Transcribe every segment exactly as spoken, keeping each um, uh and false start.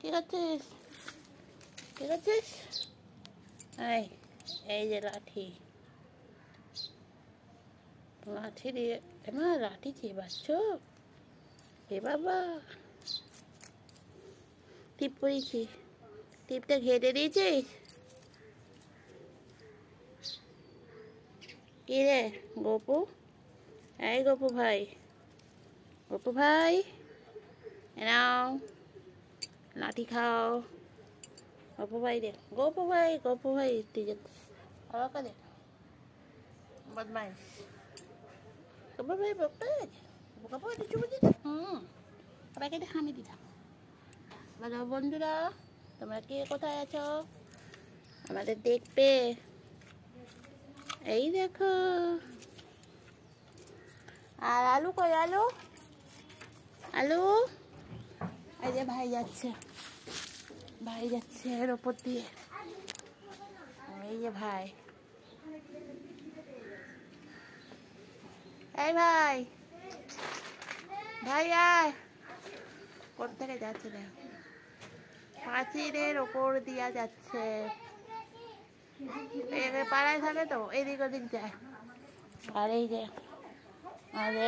কি করছিস? কি করছিস? এই এই যে লাঠি লাঠি দিয়ে মা লাঠি চিবাচ্ছ? এ বাবা, টিপ করেছিস? টিপটা ঘেটে দিয়েছিস? কি রে গপু? এই গপু ভাই, গপু ভাই নাও লাঠি খাও। গপু ভাই রে, গপু ভাই, গপু ভাই তুই যে দে বদমাইশ। গপু ভাই বকতে গপু ভাই চুপ দিতে হুম সবাইকে এটা হামি দিতাম। বলো বন্ধুরা, তোমরা কে কোথায় আছো আমাদের দেখবে? এই দেখো। আর আলু কই? আলু আলু এই যে ভাই যাচ্ছে, ভাই যাচ্ছে এর ওপর দিয়ে। এই যে ভাই, এই ভাই, ভাই আয়। কোথা থেকে যাচ্ছে দেখ, পাঁচিলের ওপর দিয়া যাচ্ছে। পাড়ায় থাকে তো এদিক ওদিক যায়। আর এই যে আরে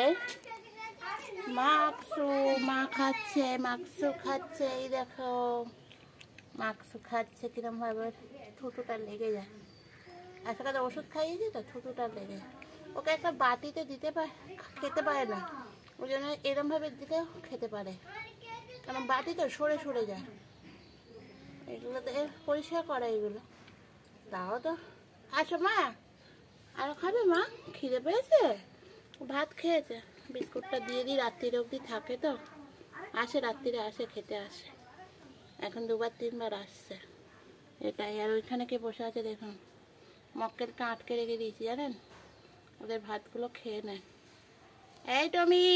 মাকসু মা খাচ্ছে, মাকসু খাচ্ছে। এই দেখো মাকসু খাচ্ছে কিরম ভাবে, থুতুটা লেগে যায়। আজকে তো ওষুধ খাইয়েছি তো থুতুটা লেগে যায়। ওকে একটা বাটিতে দিতে পারে, খেতে পারে না, ওই জন্য এরম ভাবে দিতে খেতে পারে, কারণ বাটি তো সরে সরে যায়। এগুলো তো পরিষ্কার করে এগুলো। তাও তো আসো মা, আরো খাবে মা? খিদে পেয়েছে? ভাত খেয়েছে, বিস্কুটটা দিয়ে দিই, রাত্রির অবধি থাকে তো, আসে রাত্রিরে আসে খেতে আসে, এখন দুবার তিনবার আসছে এটাই। আর ওইখানে কে বসে আছে দেখুন, মক্কেলকে আটকে রেখে দিয়েছি জানেন, ওদের ভাতগুলো খেয়ে নেয়। এই টমি,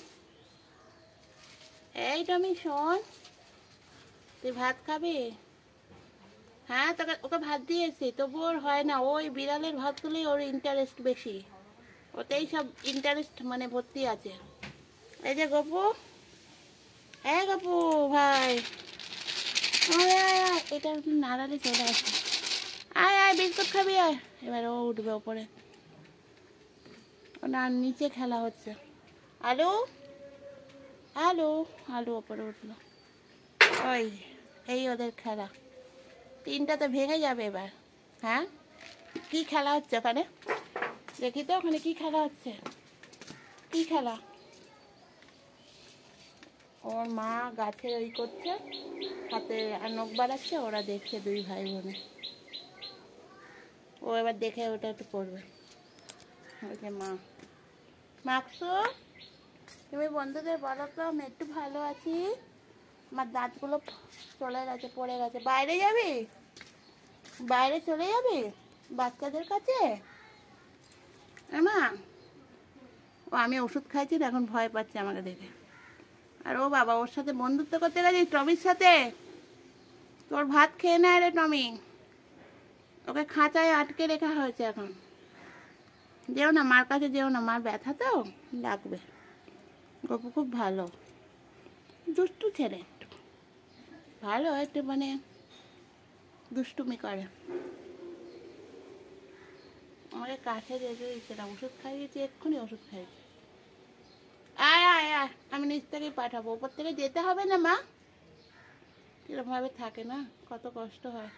এই টমি শোন, তুই ভাত খাবি? হ্যাঁ তোকে ওকে ভাত দিয়েছি তবু ওর হয় না, ওই বিড়ালের ভাতগুলোই ওর ইন্টারেস্ট বেশি, ওতেই সব ইন্টারেস্ট মানে ভর্তি আছে। এই যে গপু, এই গপু ভাই, এটা নাড়ালে চলে আসে। আয় আয় বিস্কুট খাবি আয়। এবার ও উঠবে ওপরে, না নিচে খেলা হচ্ছে। আলু আলু আলু ওপরে উঠলো। ওই এই ওদের খেলা, তিনটা তো ভেঙে যাবে এবার। হ্যাঁ কি খেলা হচ্ছে ওখানে? দেখি তো ওখানে কি খেলা হচ্ছে, কি খেলা? ওর মা গাছের ওই করছে, হাতে নখ বাড়াচ্ছে, ওরা দেখছে দুই ভাই বোনে। ও এবার দেখে ওটা একটু করবে। ওই যে মা, মাকসু তুমি বন্ধুদের বলো তো আমি একটু ভালো আছি, আমার দাঁতগুলো চলে গেছে, পড়ে গেছে। বাইরে যাবি? বাইরে চলে যাবি বাচ্চাদের কাছে? মা ও আমি ওষুধ খাইছি এখন ভয় পাচ্ছে আমাকে দেখে। আর ও বাবা ওর সাথে বন্ধুত্ব করতে গেছি, টমির সাথে। তোর ভাত খেয়ে নেয় রে টমি, ওকে খাঁচায় আটকে রেখা হয়েছে এখন। যেও না মার কাছে, যেও না, মার ব্যথা তো লাগবে। গপু খুব ভালো, দুষ্টু ছেলে, একটু ভালো, একটু মানে দুষ্টুমি করে। আমাকে কাছে যেতে দিচ্ছে না, ওষুধ খাইয়েছি এক্ষুনি ওষুধ খাইয়েছি। আয় আয় আয়, আমি নিচ থেকেই পাঠাবো, ওপর থেকে যেতে হবে না মা। কিরমভাবে থাকে না, কত কষ্ট হয়।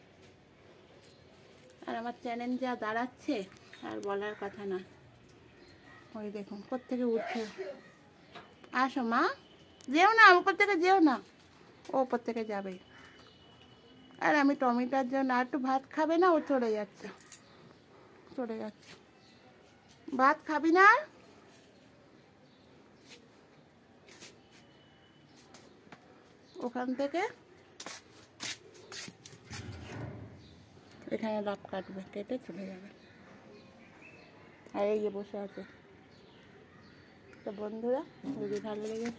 আর আমার চ্যানেল যা দাঁড়াচ্ছে আর বলার কথা না। ওই দেখুন কোত্থেকে উঠছে। আসো মা, যেও না উপর থেকে, যেও না, ও উপর থেকে যাবে। আর আমি টমিটার জন্য আর একটু ভাত খাবে না, ও চলে যাচ্ছে, চলে যাচ্ছে। ভাত খাবি না? ওখান থেকে এখানে লাভ কাটবে, কেটে চলে যাবে। আর এই যে বসে আছে। তো বন্ধুরা যদি ভালো লেগে